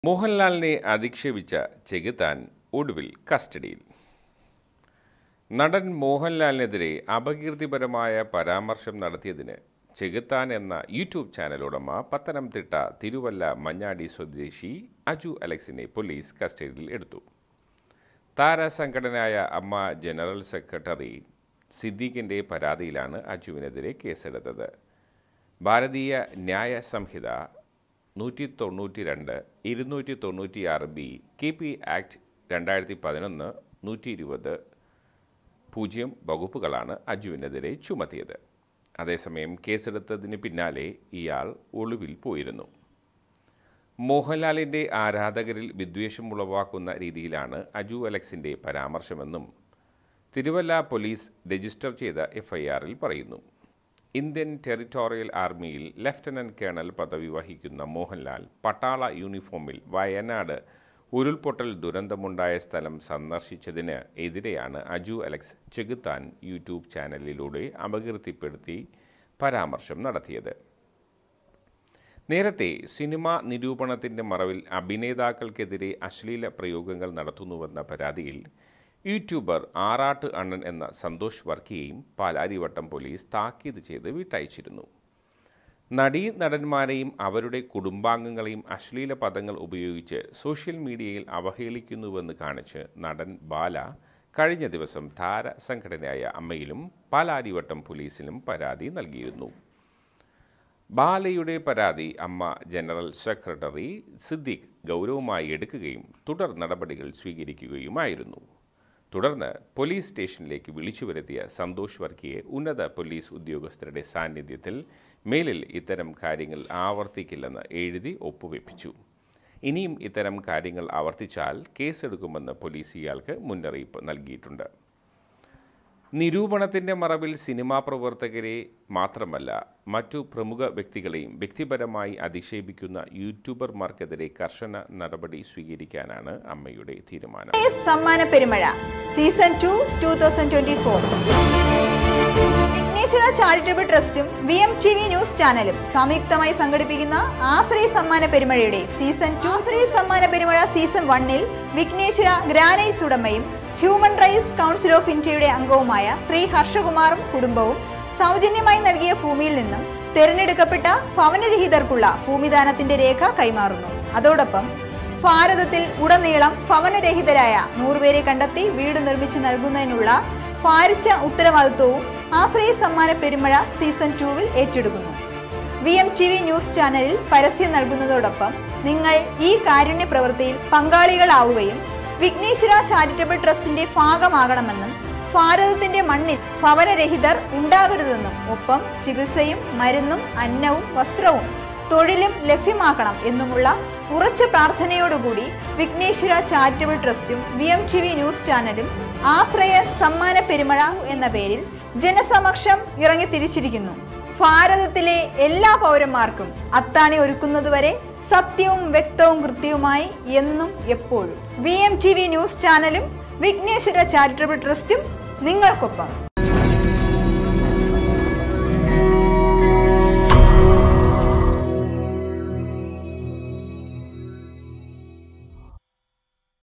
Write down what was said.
മോഹൻലാലിനെ അധിക്ഷേപിച്ച ചെകുത്താൻ ഒടുവിൽ കസ്റ്റഡിയിൽ. നടൻ മോഹൻലാലിനെതിരെ അപകീർത്തിപരമായ പരാമർശം നടത്തിയതിന് ചെകുത്താൻ എന്ന യൂട്യൂബ് ചാനൽ ഉടമ പത്തനംതിട്ട തിരുവല്ല മഞ്ഞാടി സ്വദേശി അജു അലക്സിനെ പോലീസ് കസ്റ്റഡിയിൽ എടുത്തു. താരസംഘടനയായ അമ്മ ജനറൽ സെക്രട്ടറി സിദ്ദീഖിൻ്റെ പരാതിയിലാണ് അജുവിനെതിരെ കേസെടുത്തത്. ഭാരതീയ ന്യായ സംഹിത 192, 296B, KP ആക്ട് 2011, 120(0) വകുപ്പുകളാണ് അജുവിനെതിരെ ചുമത്തിയത്. അതേസമയം കേസെടുത്തതിന് പിന്നാലെ ഇയാൾ ഒളിവിൽ പോയിരുന്നു. മോഹൻലാലിൻ്റെ ആരാധകരിൽ വിദ്വേഷം ഉളവാക്കുന്ന രീതിയിലാണ് അജു അലക്സിൻ്റെ പരാമർശമെന്നും തിരുവല്ല പോലീസ് രജിസ്റ്റർ ചെയ്ത FIRൽ പറയുന്നു. ഇന്ത്യൻ ടെറിട്ടോറിയൽ ആർമിയിൽ ലഫ്റ്റനന്റ് കേണൽ പദവി വഹിക്കുന്ന മോഹൻലാൽ പട്ടാള യൂണിഫോമിൽ വയനാട് ഉരുൾപൊട്ടൽ ദുരന്തമുണ്ടായ സ്ഥലം സന്ദർശിച്ചതിന് എതിരെയാണ് അജു അലക്സ് ചെകുത്താൻ യൂട്യൂബ് ചാനലിലൂടെ അപകീർത്തിപ്പെടുത്തി പരാമർശം നടത്തിയത്. നേരത്തെ സിനിമാ നിരൂപണത്തിൻ്റെ മറവിൽ അഭിനേതാക്കൾക്കെതിരെ അശ്ലീല പ്രയോഗങ്ങൾ നടത്തുന്നുവെന്ന പരാതിയിൽ യൂട്യൂബർ ആറാട്ട് അണ്ണൻ എന്ന സന്തോഷ് വർക്കിയെയും പാലാരിവട്ടം പോലീസ് താക്കീത് ചെയ്ത് വിട്ടയച്ചിരുന്നു. നടന്മാരെയും അവരുടെ കുടുംബാംഗങ്ങളെയും അശ്ലീല പദങ്ങൾ ഉപയോഗിച്ച് സോഷ്യൽ മീഡിയയിൽ അവഹേളിക്കുന്നുവെന്ന് കാണിച്ച് നടൻ ബാല കഴിഞ്ഞ ദിവസം താരസംഘടനയായ അമ്മയിലും പാലാരിവട്ടം പോലീസിലും പരാതി നൽകിയിരുന്നു. ബാലയുടെ പരാതി അമ്മ ജനറൽ സെക്രട്ടറി സിദ്ദീഖ് ഗൗരവമായി എടുക്കുകയും തുടർ നടപടികൾ സ്വീകരിക്കുകയുമായിരുന്നു. തുടർന്ന് പോലീസ് സ്റ്റേഷനിലേക്ക് വിളിച്ചു വരുത്തിയ സന്തോഷ് വർക്കിയെ ഉന്നത പോലീസ് ഉദ്യോഗസ്ഥരുടെ സാന്നിധ്യത്തിൽ മേലിൽ ഇത്തരം കാര്യങ്ങൾ ആവർത്തിക്കില്ലെന്ന് എഴുതി ഒപ്പുവെപ്പിച്ചു. ഇനിയും ഇത്തരം കാര്യങ്ങൾ ആവർത്തിച്ചാൽ കേസെടുക്കുമെന്ന് പോലീസ് ഇയാൾക്ക് മുന്നറിയിപ്പ് നൽകിയിട്ടുണ്ട്. നിരൂപണത്തിൻ്റെ മറവിൽ സിനിമാ പ്രവർത്തകരെ മാത്രമല്ല മറ്റു പ്രമുഖ വ്യക്തികളെയും വ്യക്തിപരമായി അധിക്ഷേപിക്കുന്ന യൂട്യൂബർമാർക്കെതിരെ കർശന നടപടി സ്വീകരിക്കാനാണ് അമ്മയുടെ തീരുമാനം. സമ്മാന പെരുമഴ സീസൺ 2 2024 വിഘ്നേശ്വര ചാരിറ്റബിൾ ട്രസ്റ്റും VMTV ന്യൂസ് ചാനലും സംയുക്തമായി സംഘടിപ്പിക്കുന്ന ആശ്രയ സമ്മാന പെരുമഴയുടെ സീസൺ 2 ആശ്രയ സമ്മാന പെരുമഴ സീസൺ 1-ൽ വിഘ്നേശ്വര ഗ്രാനൈറ്റ്സ് ഉടമയും ഹ്യൂമൻ റൈറ്റ്സ് കൗൺസിൽ ഓഫ് ഇന്ത്യയുടെ അംഗവുമായ ശ്രീ ഹർഷകുമാറും കുടുംബവും സൗജന്യമായി നൽകിയ ഭൂമിയിൽ നിന്നും തിരഞ്ഞെടുക്കപ്പെട്ട ഭവനരഹിതർക്കുള്ള ഭൂമിദാനത്തിന്റെ രേഖ കൈമാറുന്നു. അതോടൊപ്പം ഭാരതത്തിൽ ഉടനീളം ഭവനരഹിതരായ 100 പേരെ കണ്ടെത്തി വീട് നിർമ്മിച്ചു നൽകുന്നതിനുള്ള ഭാരിച്ച ഉത്തരവാദിത്വവും ആശ്രയ സമ്മാന പെരുമഴ സീസൺ 2-ൽ ഏറ്റെടുക്കുന്നു. VMTV ന്യൂസ് ചാനലിൽ പരസ്യം നൽകുന്നതോടൊപ്പം നിങ്ങൾ ഈ കാരുണ്യ പ്രവൃത്തിയിൽ പങ്കാളികളാവുകയും വിഘ്നേശ്വര ചാരിറ്റബിൾ ട്രസ്റ്റിന്റെ ഭാഗമാകണമെന്നും ഭാരതത്തിന്റെ മണ്ണിൽ ഭവനരഹിതർ ഉണ്ടാകരുതെന്നും ഒപ്പം ചികിത്സയും മരുന്നും അന്നവും വസ്ത്രവും തൊഴിലും ലഭ്യമാക്കണം എന്നുമുള്ള ഉറച്ച പ്രാർത്ഥനയോടുകൂടി വിഘ്നേശ്വര ചാരിറ്റബിൾ ട്രസ്റ്റും VMTV ന്യൂസ് ചാനലും ആശ്രയ സമ്മാന പെരുമഴ എന്ന പേരിൽ ജനസമക്ഷം ഇറങ്ങി തിരിച്ചിരിക്കുന്നു. ഭാരതത്തിലെ എല്ലാ പൗരന്മാർക്കും അത്താണി ഒരുക്കുന്നതുവരെ സത്യവും വ്യക്തവും കൃത്യവുമായി എന്നും എപ്പോഴും VMTV ന്യൂസ് ചാനലും വിഘ്നേശ്വര ചാരിറ്റബിൾ ട്രസ്റ്റും നിങ്ങൾക്കൊപ്പം.